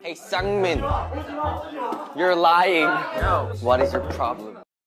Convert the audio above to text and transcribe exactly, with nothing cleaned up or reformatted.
Hey, Sangmin. You're lying. No. What is your problem?